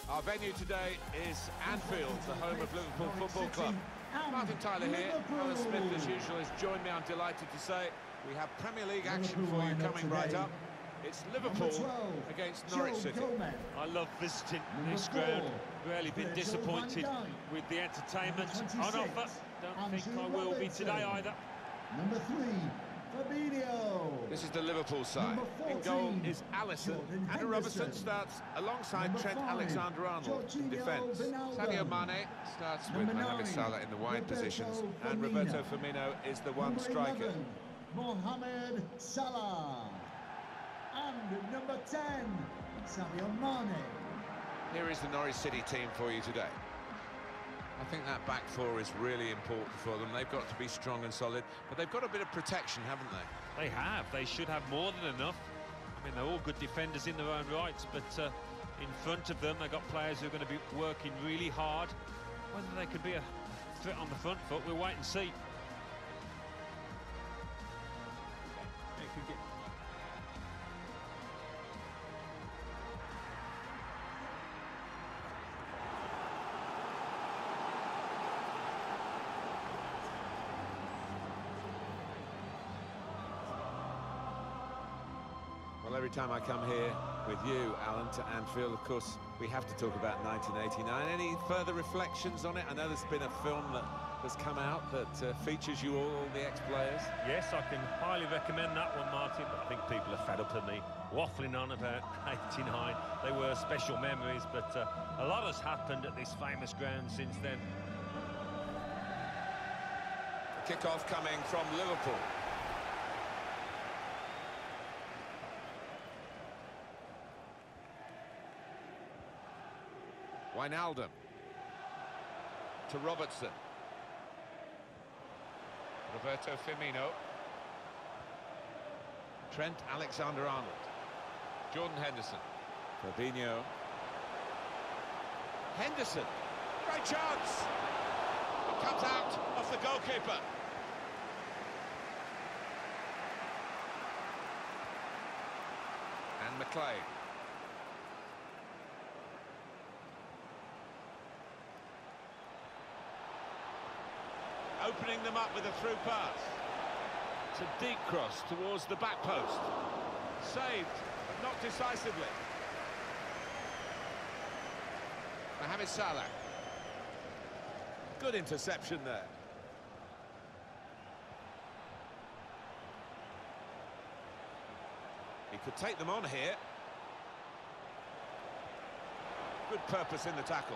Our venue today is Anfield, the home of Liverpool Football Club. Martin Tyler here. Alan Smith, as usual, has joined me. I'm delighted to say we have Premier League action for you coming right up. It's Liverpool against Norwich City. I love visiting this ground. Rarely been disappointed with the entertainment on offer. Don't think I will be today either. Number 3, Fabinho. This is the Liverpool side. In goal is Alisson. Andrew Robertson starts alongside Trent Alexander-Arnold in defence. Sadio Mane starts with Mohamed Salah in the wide positions, and Roberto Firmino is the one striker. Mohamed Salah. And number 10, Sadio Mane. Here is the Norwich City team for you today. I think that back four is really important for them. They've got to be strong and solid, but they've got a bit of protection, haven't they? They have. They should have more than enough. I mean, they're all good defenders in their own rights, but in front of them, they've got players who are going to be working really hard. Whether they could be a threat on the front foot, we'll wait and see. Well, every time I come here with you, Alan, to Anfield, of course, we have to talk about 1989. Any further reflections on it? I know there's been a film that has come out that features you all the ex-players. Yes, I can highly recommend that one, Martin, but I think people are fed up of me waffling on about 89. They were special memories, but a lot has happened at this famous ground since then. The kick-off coming from Liverpool. Wijnaldum to Robertson. Roberto Firmino. Trent Alexander-Arnold. Jordan Henderson. Fabinho. Henderson. Great chance. It comes out off the goalkeeper. And McLean. Opening them up with a through pass. It's a deep cross towards the back post. Saved, but not decisively. Mohamed Salah. Good interception there. He could take them on here. Good purpose in the tackle.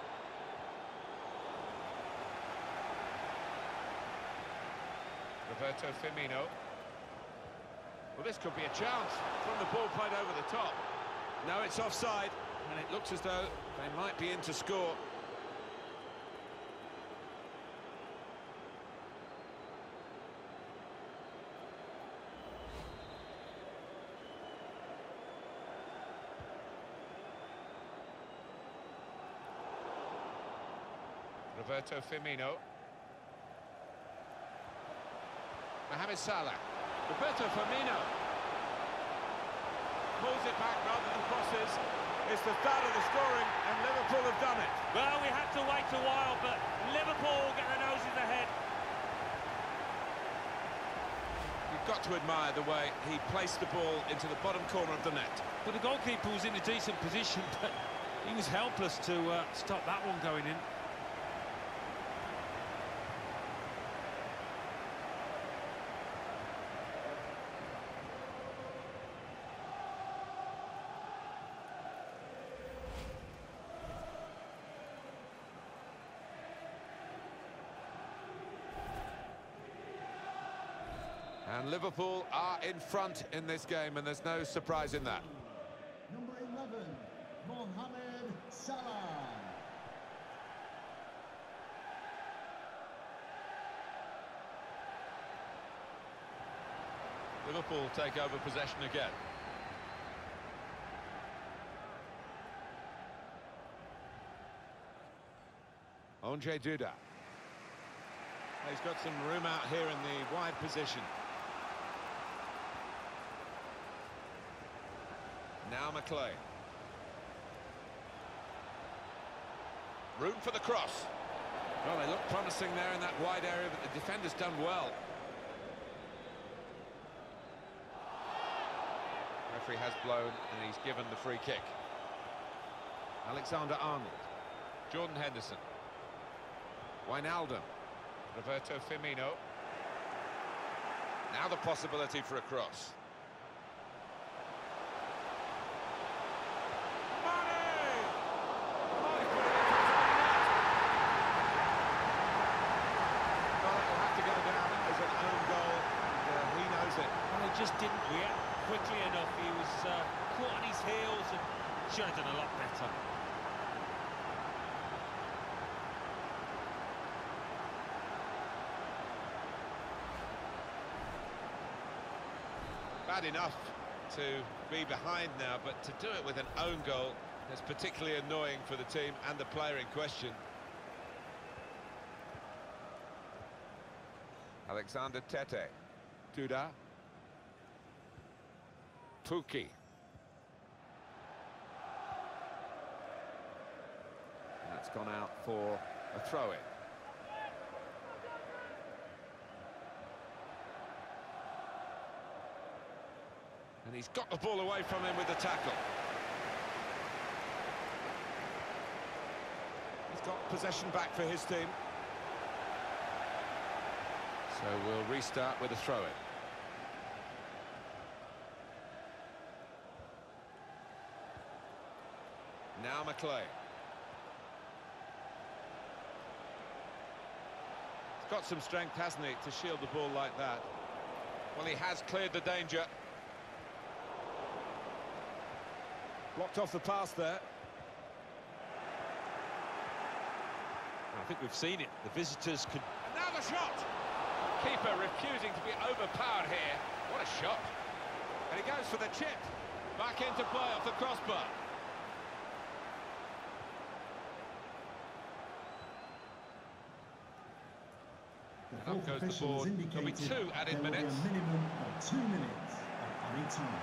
Roberto Firmino. Well, this could be a chance from the ball played over the top. No, it's offside, and it looks as though they might be in to score. Roberto Firmino. Mohamed Salah. Roberto Firmino pulls it back rather than crosses. It's the start of the scoring, and Liverpool have done it. Well, we had to wait a while, but Liverpool get their noses ahead. You've got to admire the way he placed the ball into the bottom corner of the net. But the goalkeeper was in a decent position, but he was helpless to stop that one going in. And Liverpool are in front in this game, and there's no surprise in that. Number 11, Mohamed Salah. Liverpool take over possession again. Ondrej Duda. He's got some room out here in the wide position. Now McLean. Room for the cross. Well, they look promising there in that wide area, but the defender's done well. Referee has blown, and he's given the free kick. Alexander-Arnold. Jordan Henderson. Wijnaldum. Roberto Firmino. Now the possibility for a cross. Just didn't react quickly enough. He was caught on his heels and should have done a lot better. Bad enough to be behind now, but to do it with an own goal is particularly annoying for the team and the player in question. Alexander Tete. Duda. Pukki. That's gone out for a throw-in. And he's got the ball away from him with the tackle. He's got possession back for his team. So we'll restart with a throw-in. Now McLean. He's got some strength, hasn't he, to shield the ball like that. Well, he has cleared the danger. Blocked off the pass there. I think we've seen it. The visitors could... And now the shot! Keeper refusing to be overpowered here. What a shot. And he goes for the chip. Back into play off the crossbar. Up goes the board. There'll be 2 added minutes. A minimum of 2 minutes of added time.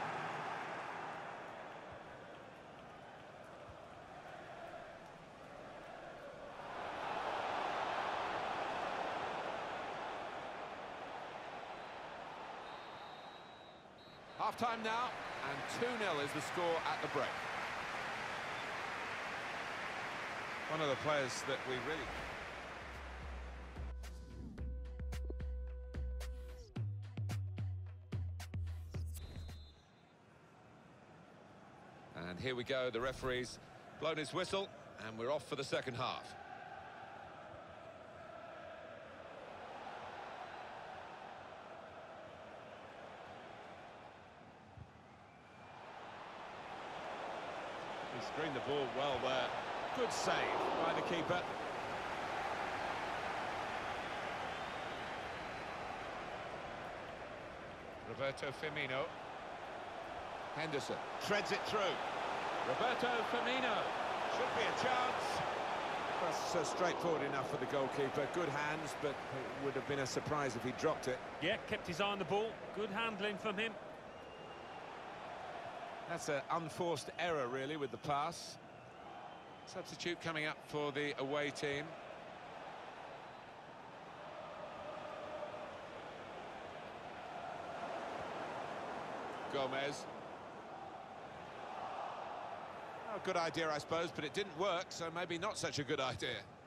Half-time now, and 2-0 is the score at the break. One of the players that we really... And here we go, the referee's blown his whistle, and we're off for the second half. He screened the ball well there. Good save by the keeper. Roberto Firmino. Henderson threads it through. Roberto Firmino. Should be a chance. That's straightforward enough for the goalkeeper. Good hands, but it would have been a surprise if he dropped it. Yeah, kept his eye on the ball. Good handling from him. That's an unforced error, really, with the pass. Substitute coming up for the away team. Gomez. Oh, good idea, I suppose, but it didn't work, so maybe not such a good idea.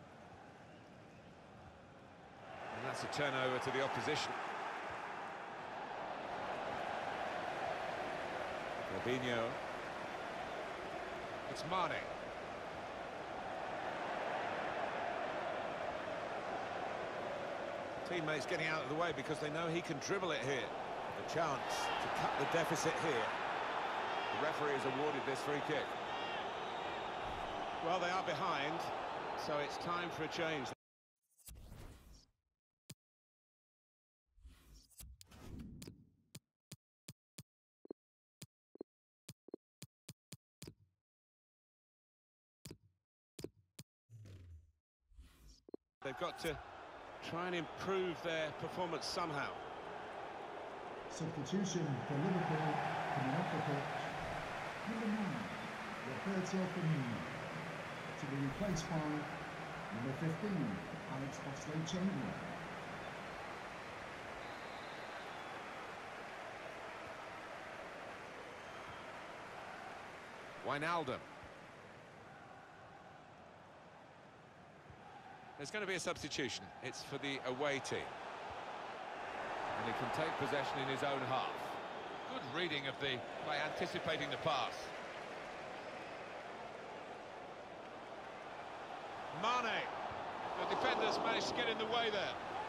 And that's a turnover to the opposition. Robinho. It's Mane. Teammates getting out of the way because they know he can dribble it here. A chance to cut the deficit here. The referee has awarded this free kick. Well, they are behind, so it's time for a change. They've got to try and improve their performance somehow. Substitution for Liverpool coming off the pitch. Number 9, Roberto Firmino. to be replaced by number 15, Alex Oxlade-Chamberlain. Wijnaldum. There's going to be a substitution. It's for the away team. And he can take possession in his own half. Good reading of the play, anticipating the pass. Mane. The defenders managed to get in the way there.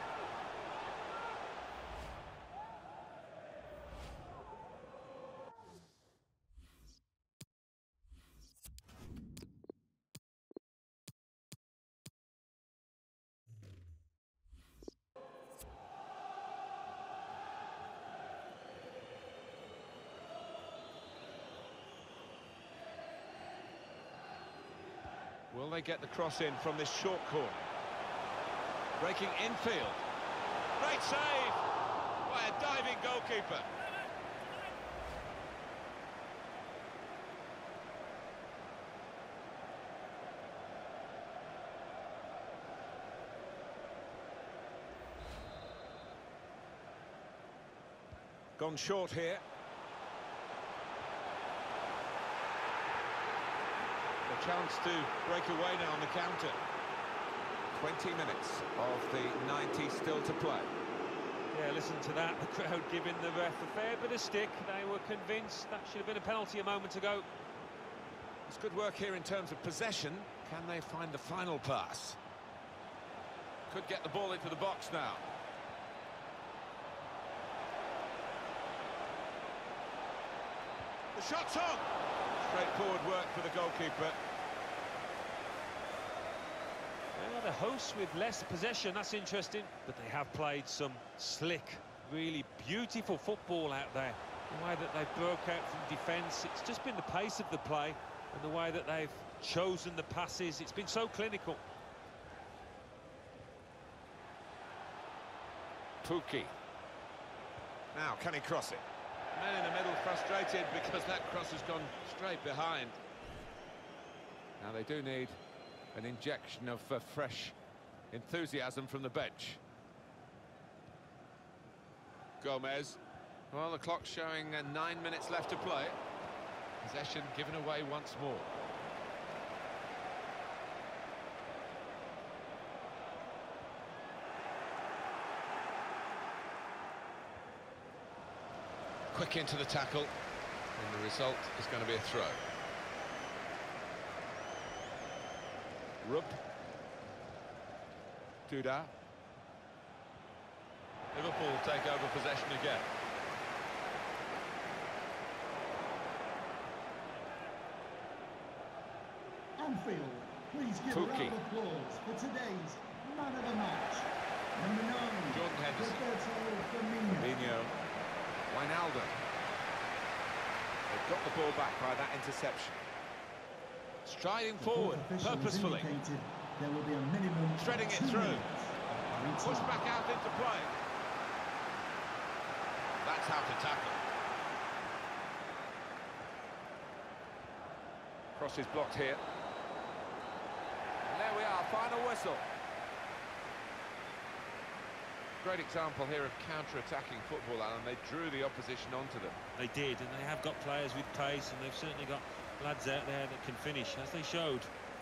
Will they get the cross in from this short corner? Breaking infield. Great save by a diving goalkeeper. Gone short here. A chance to break away now on the counter. 20 minutes of the 90 still to play. Yeah, listen to that. The crowd giving the ref a fair bit of stick. They were convinced that should have been a penalty a moment ago. It's good work here in terms of possession. Can they find the final pass? Could get the ball into the box now. The shot's on! Straightforward work for the goalkeeper. Well, the hosts with less possession, that's interesting. But they have played some slick, really beautiful football out there. The way that they broke out from defence, it's just been the pace of the play and the way that they've chosen the passes. It's been so clinical. Pukki. Now, can he cross it? Man in the middle frustrated because that cross has gone straight behind. Now they do need an injection of fresh enthusiasm from the bench. Gomez. Well, the clock's showing 9 minutes left to play. Possession given away once more. Quick into the tackle, and the result is going to be a throw. Rupp. Duda. Liverpool take over possession again. Anfield, please give a round of applause for today's man of the match. Number 9, Jordan Henderson. Roberto Firmino. Firmino. Wijnaldum. They've got the ball back by that interception. Striding forward, purposefully. There will be a minimum Threading it through. Pushed back out into play. That's how to tackle. Cross is blocked here. And there we are, final whistle. Great example here of counter-attacking football, Alan. They drew the opposition onto them. They did, and they have got players with pace, and they've certainly got lads out there that can finish, as they showed.